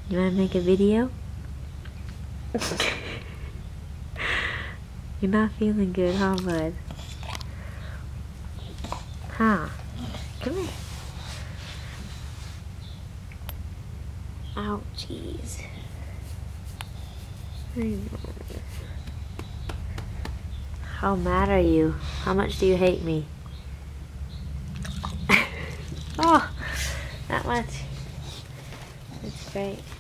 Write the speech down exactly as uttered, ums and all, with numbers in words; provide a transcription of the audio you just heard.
You wanna make a video? You're not feeling good, huh, bud? Huh? Come here. Ouchies. How mad are you? How much do you hate me? Oh, not much. That's great.